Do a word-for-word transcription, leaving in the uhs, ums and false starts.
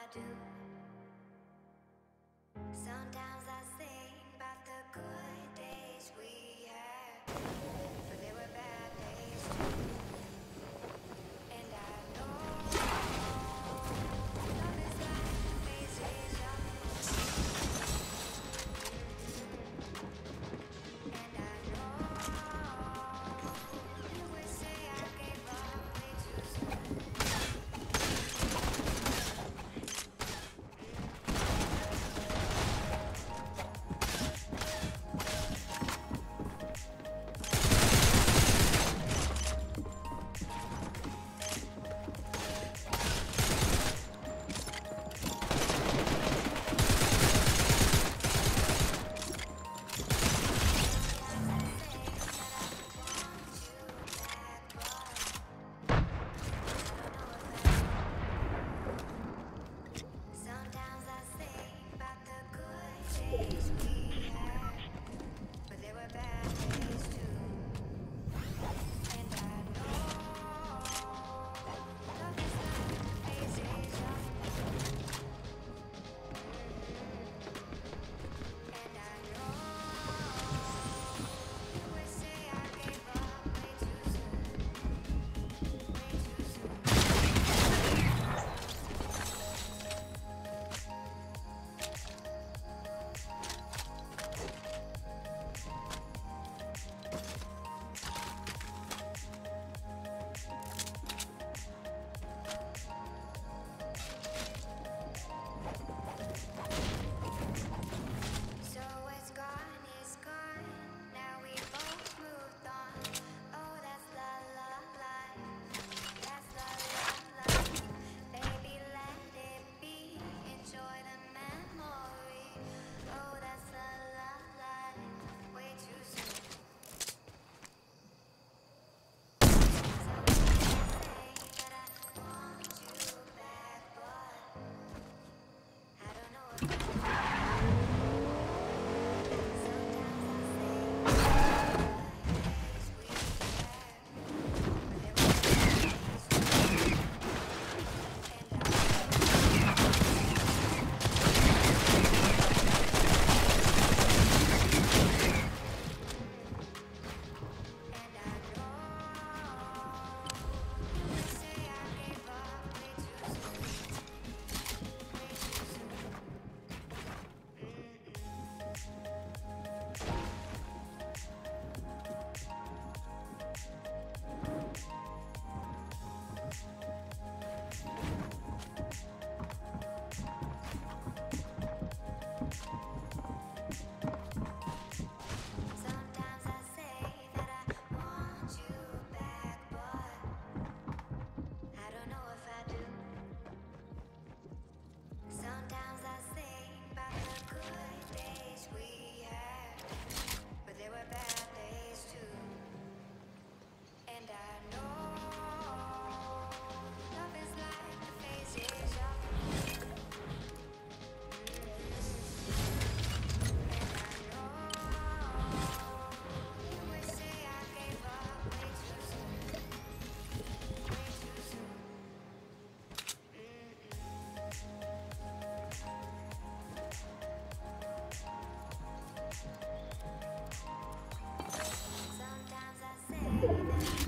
do. Sometimes I think about the good days we had, but there were bad days too. And I know love is like the phases of and I know you would say I gave up way too soon. Sometimes I think about the good days we had, but there were bad days too. And I know love is like the phases of and I know you would say I gave up way too soon, way too soon. So what's gone is gone. Now we both moved on. Oh, that's la la life. That's la la life. Baby, let it be. Enjoy the memory. Oh, that's la la life. Way too soon. Sometimes I say that I want you back, but I don't know if I do. Sometimes I say that I want you back, but I don't know if I do. Sometimes I think about the good days we had, but there were bad days too. And I know love is like the phases of you would say I gave up way too soon, way too soon. Sometimes I say that